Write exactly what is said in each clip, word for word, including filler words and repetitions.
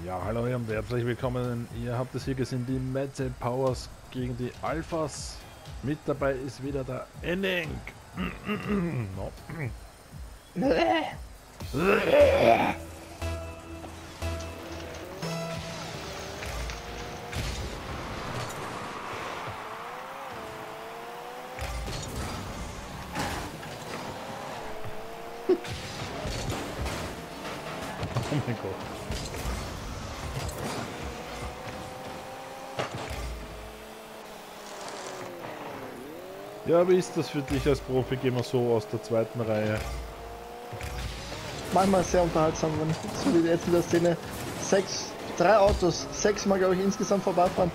Ja, hallo und herzlich willkommen. Ihr habt es hier gesehen, die Mette Powers gegen die Alphas. Mit dabei ist wieder der Enning. No. Oh mein Gott. Ja, wie ist das für dich als Profi-Gamer so aus der zweiten Reihe? Manchmal sehr unterhaltsam, wenn ich so wie jetzt in der Szene sechs, drei Autos, sechsmal glaube ich insgesamt vorbeifahren.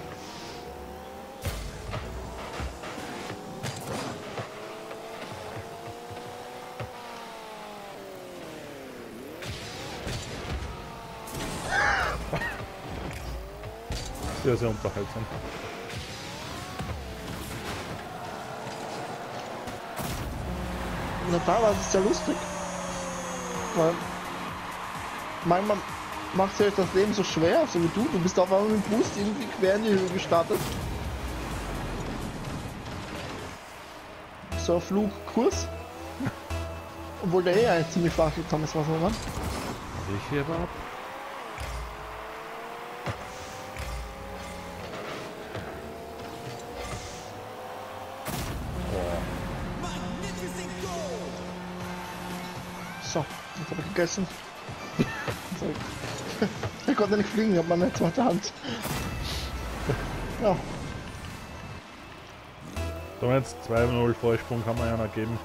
Sehr, sehr unterhaltsam. Und teilweise ist es sehr lustig. Weil manchmal macht sich das Leben so schwer, so wie du. Du bist auf einmal mit dem Boost irgendwie quer in die Höhe gestartet. So ein Flugkurs. Obwohl der eh eigentlich ziemlich flach gekommen ist, was man war. Ich hier ab. So, jetzt habe ich gegessen. So. Ich konnte nicht fliegen, habe meine zweite Hand. Ja. So, jetzt zwei null Vorsprung kann man ja noch geben.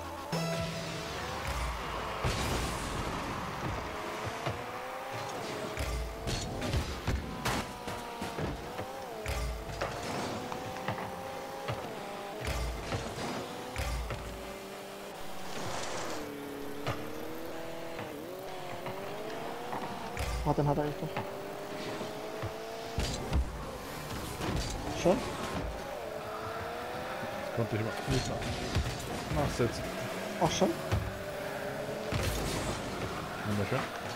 Oh, den hat er echt noch. Schon? Das konnte ich mal nicht nachsetzen. Auch schon? Wunderschön.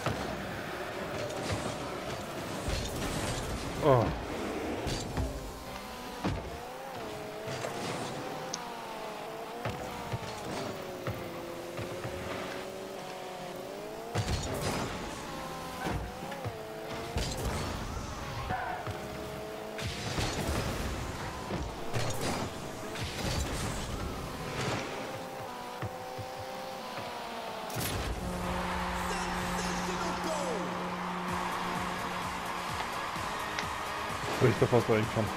Oh. Soll ich da fast reinkommen?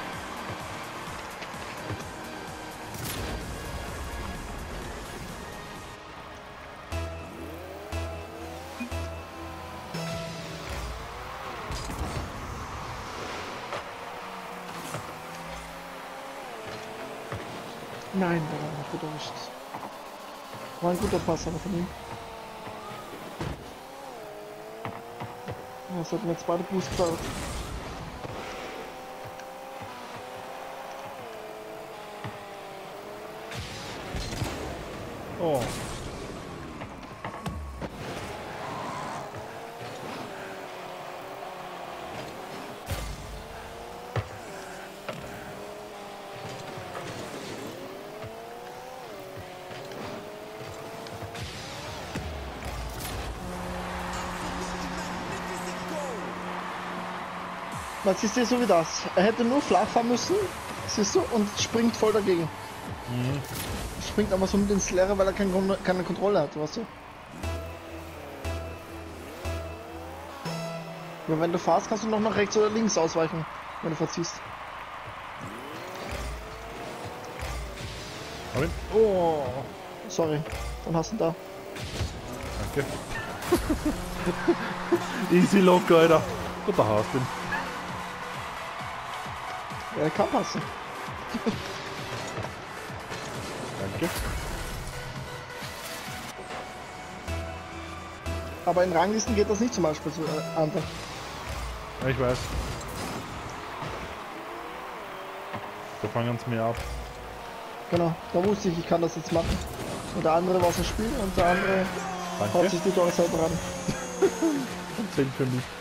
Nein, der war nicht gut erwischt. War ein guter Pass, aber von ihm. Ja, das hat mir jetzt beide Boost gefallen. Oh. Man siehst du so wie das. Er hätte nur flach fahren müssen, siehst du, und springt voll dagegen. Mhm. Springt aber so mit ins Leere, weil er kein, keine Kontrolle hat, weißt du? Aber wenn du fährst, kannst du noch nach rechts oder links ausweichen, wenn du verziehst. Hab ihn. Oh. Sorry, dann hast du ihn da. Danke. Easy locker, Alter. Und da hast du ihn. Ja, er kann passen. Danke. Aber in Ranglisten geht das nicht zum Beispiel so äh, einfach. Ja, ich weiß. Da fangen sie mir ab. Genau, da wusste ich, ich kann das jetzt machen. Und der andere war aus dem Spiel und der andere Danke. haut sich die Donner selber ran. von zehn für mich.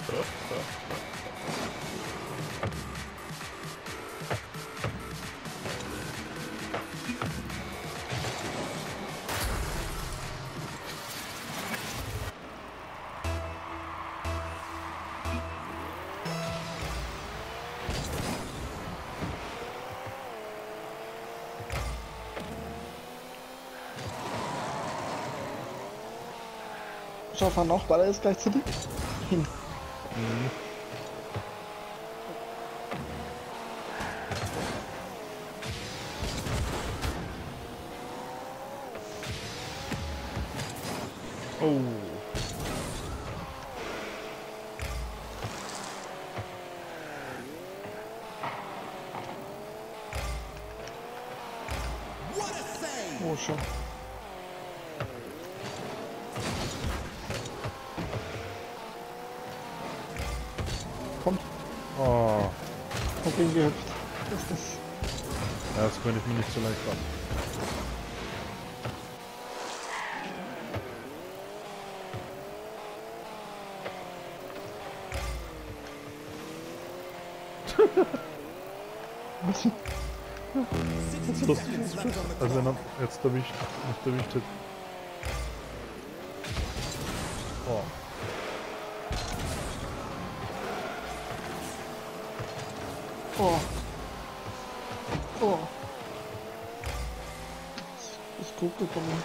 Schau, fahren auch beide jetzt gleichzeitig hin. Mhm. Oh. Oh, schon. Kommt. Oh. Dagegen gehüpft. Das ist das. Ja, das könnte ich mir nicht so leicht machen. Jetzt lustig. Also wenn er jetzt erwischt, nicht erwischt hat. Oh. Oh. Oh. Ist gut gekommen.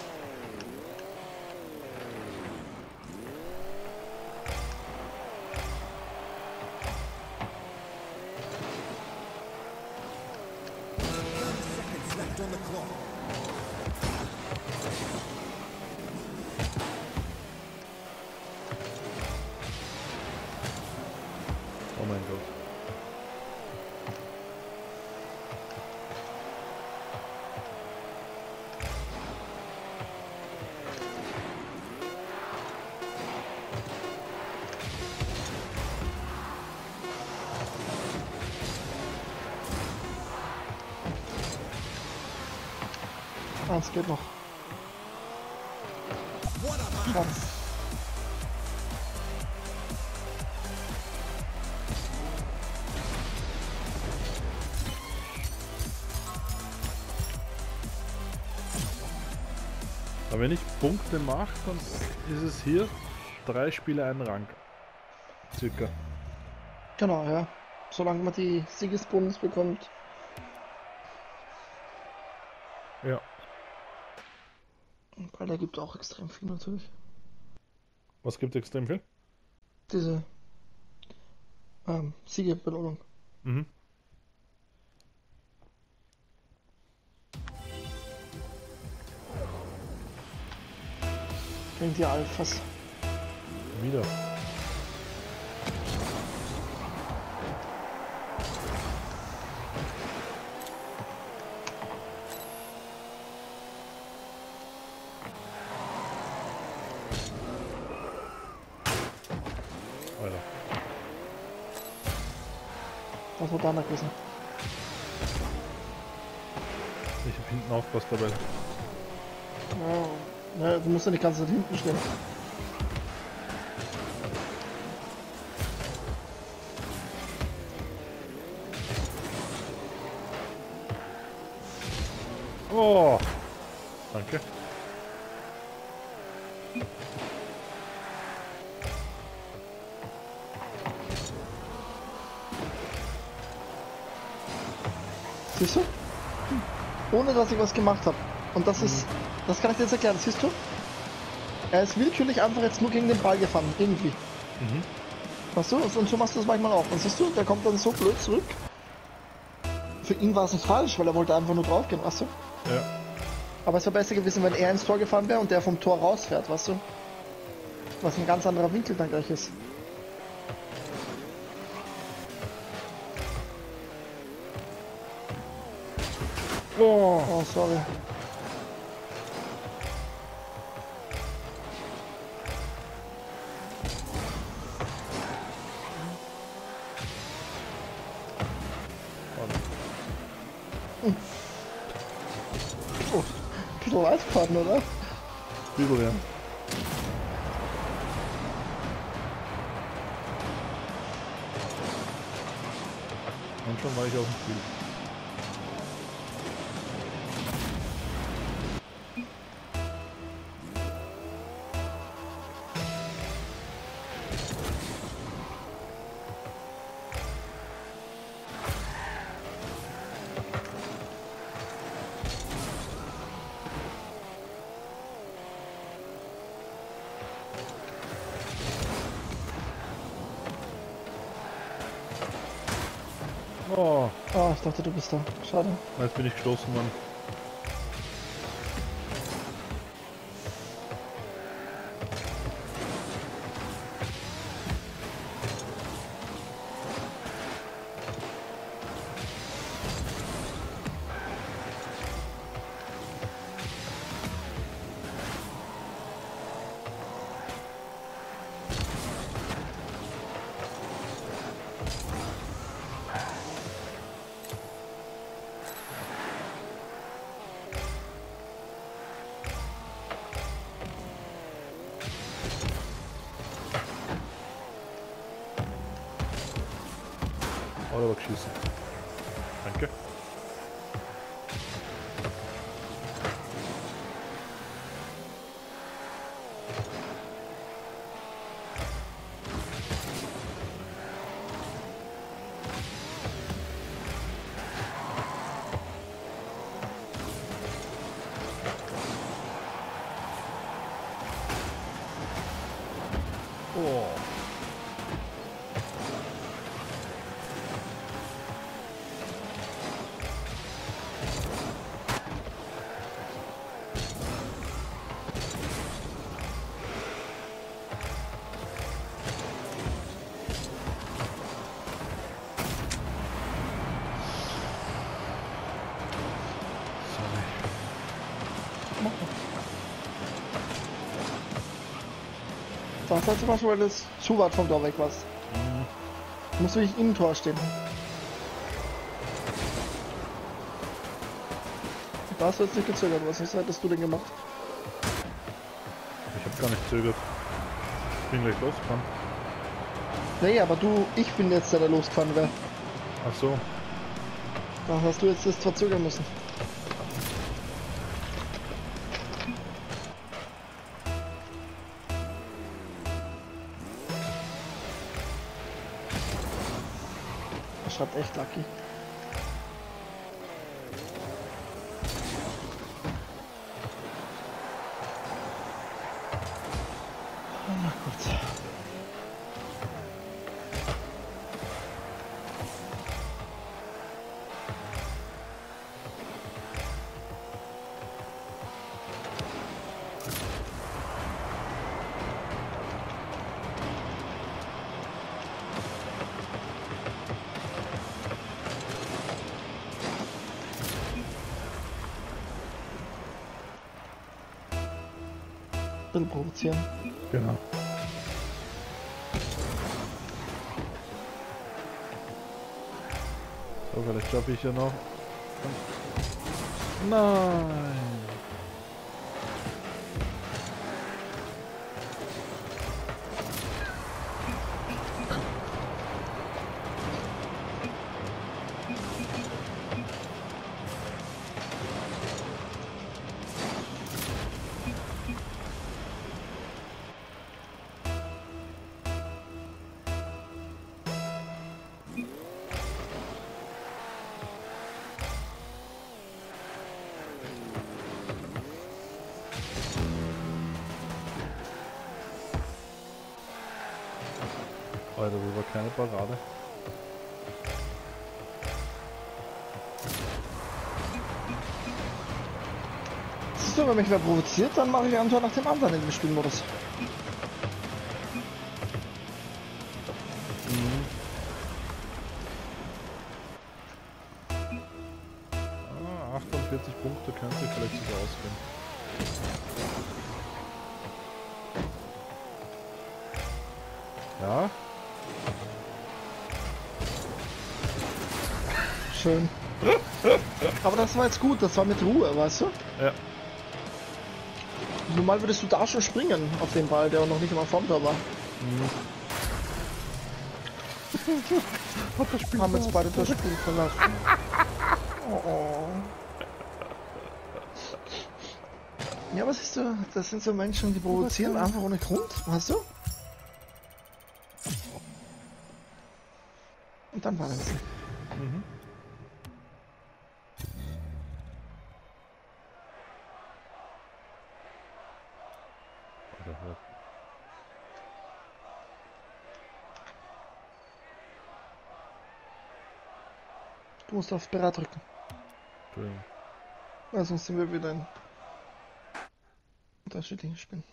Oh mein Gott. Ah, es geht noch. Krass. Aber wenn ich Punkte mache, dann ist es hier drei Spiele ein Rang. Circa. Genau, ja. Solange man die Siegesbonus bekommt. Ja. Weil der gibt auch extrem viel natürlich. Was gibt extrem viel? Diese ähm, Siegebelohnung. Mhm. Gegen die Alphas. Wieder. Alter. Das war da gewesen. Ich hab hinten aufpasst dabei. Ja, ja, du musst ja nicht ganz da hinten stehen. Oh! Danke. Siehst du? Ohne dass ich was gemacht habe. Und das ist, das kann ich dir jetzt erklären, siehst du? Er ist willkürlich einfach jetzt nur gegen den Ball gefahren, irgendwie. Mhm. Weißt du? Und so machst du das manchmal auch. Und siehst du, der kommt dann so blöd zurück. Für ihn war es nicht falsch, weil er wollte einfach nur drauf gehen, weißt du? Ja. Aber es wäre besser gewesen, wenn er ins Tor gefahren wäre und der vom Tor rausfährt, weißt du? Was ein ganz anderer Winkel dann gleich ist. Oh! Oh, sorry. Hm. Oh, ein bisschen weit gefahren, oder? Übel, ja. Und schon war ich auf dem Spiel. Oh, Ah, ich dachte, du bist da. Schade. jetzt bin ich gestoßen worden. Oder aber geschissen. Danke. Oh. Das heißt zum Beispiel, weil das zu weit vom Tor weg warst. Mhm. Du musst wirklich im Tor stehen. Da hast du jetzt nicht gezögert, was hättest du denn gemacht? Ich hab gar nicht gezögert. Ich bin gleich losgefahren. Nee, aber du, ich bin jetzt der, der losgefahren wäre. Ach so. Da hast du jetzt das verzögern müssen. Das schreibt echt Lucky. Na gut. Bisschen provozieren. Genau. So, vielleicht schaffe ich ja noch. Nein! Alter, das war keine Parade. Siehst du, wenn mich wer provoziert, dann mache ich ein Tor nach dem anderen in dem Spielmodus. Mhm. Ah, achtundvierzig Punkte könnte vielleicht sogar ausgehen. Ja? Schön. Aber das war jetzt gut, das war mit Ruhe, weißt du? Ja. Normal würdest du da schon springen auf den Ball, der noch nicht mal vorm Tor war. Mhm. Hat das Spiel Haben jetzt verlassen. beide das Spiel verlassen. Oh, oh. Ja, was ist du? Das sind so Menschen, die provozieren einfach ohne Grund, weißt du? Und dann war das. Mhm. Oder, Du musst auf Bereit drücken. Entschuldigung. Weil sonst sind wir wieder in unterschiedlichen Spielen.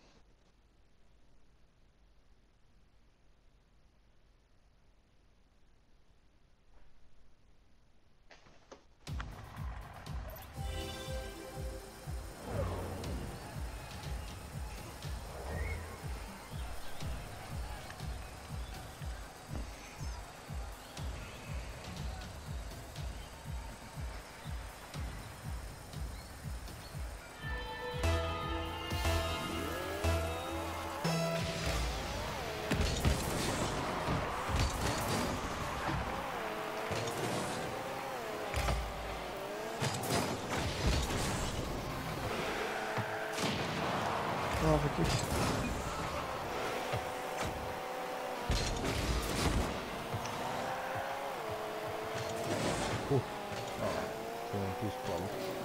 Ja, wirklich. Oh. Ah, so ein Fußball.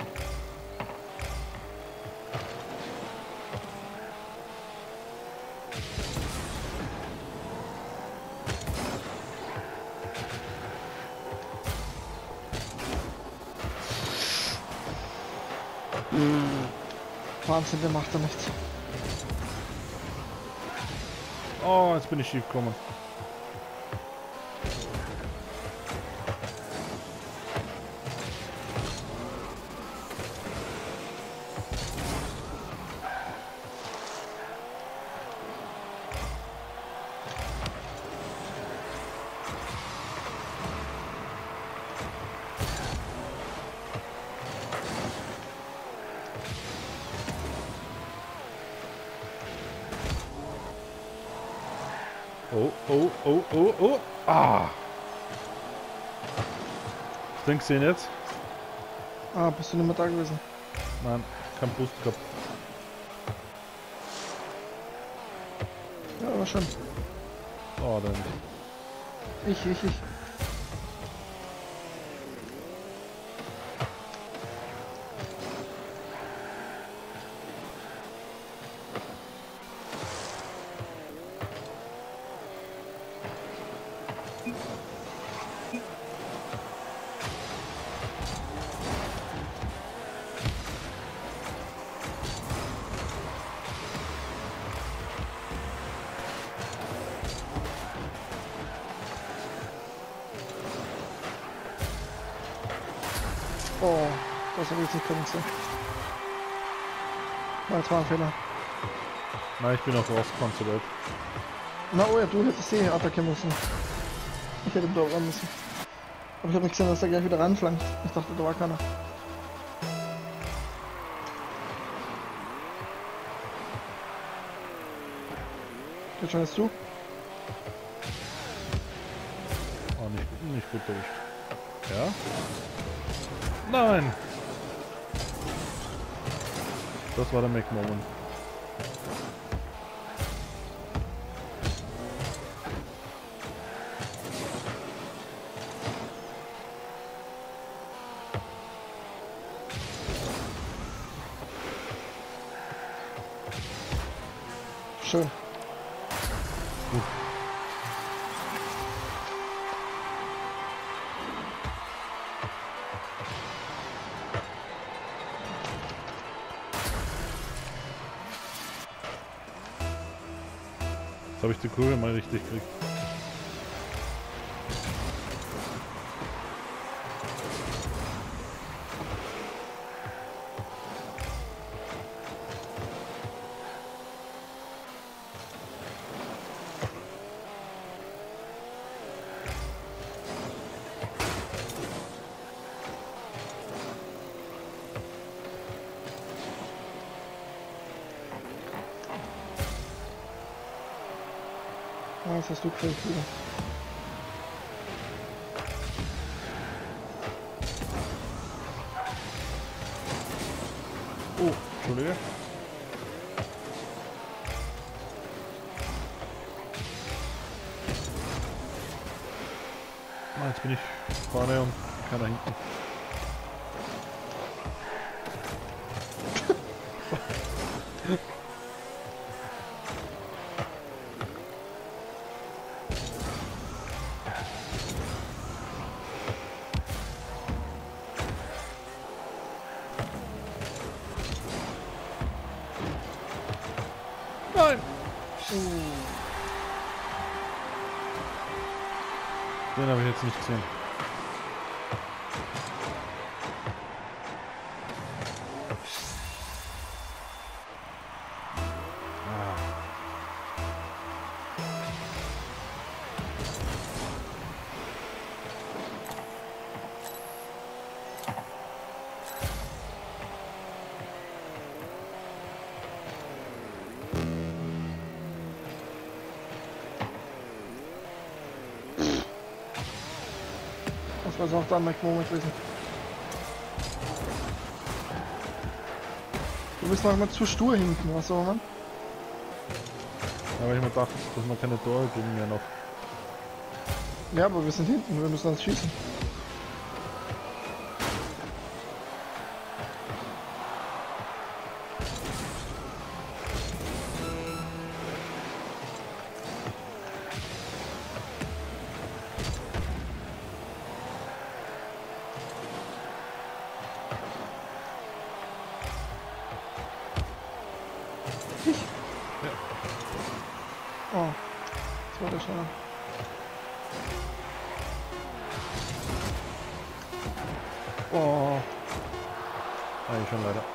Wahnsinn, der macht da nichts. Oh, jetzt bin ich schief gekommen. Oh, oh, oh, oh, oh. Ah. Was denkst du denn jetzt? Ah, bist du nicht mehr da gewesen? Nein, kein Boost gehabt. Ja, aber schon. Oh, dann. Ich, ich, ich. Oh, das habe ich jetzt nicht kommen sehen. War jetzt mal ein Fehler. Nein, ich bin auch rausgekommen zur Welt. Na, oh ja, du hättest eh attackieren müssen. Ich hätte da ran müssen. Aber ich habe nicht gesehen, dass er gleich wieder ranflankt. Ich dachte, da war keiner. Jetzt schon jetzt du? Oh, nicht, nicht gut erwischt. Ja? Nein! Das war der Mac-Moment. Schön. Gut. Jetzt habe ich die Kurve mal richtig gekriegt. Ah, das hast du gekriegt wieder. Entschuldige. Ah, jetzt bin ich vorne und keiner hinten. Nein! Den habe ich jetzt nicht gesehen. Ah. Das war so auch dann Moment gewesen. Du bist manchmal zu stur hinten, was auch immer. Aber ich mir gedacht, dass wir keine Tore kriegen mehr noch. Ja, aber wir sind hinten, wir müssen uns schießen. Ich? Ja. Oh, das war der schneller. Oh. Eigentlich schon leider.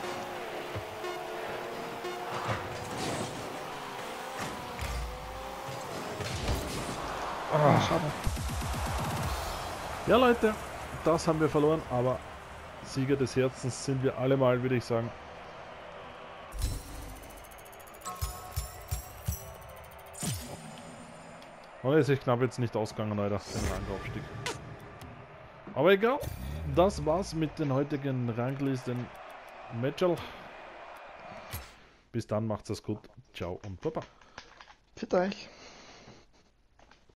Ah, schade. Ja Leute, das haben wir verloren, aber Sieger des Herzens sind wir alle mal, würde ich sagen. Aber ist echt knapp jetzt nicht ausgegangen, leider, den Rangaufstieg. Aber egal, das war's mit den heutigen Ranglisten Matchel. Bis dann, macht's es gut. Ciao und Baba. Für euch.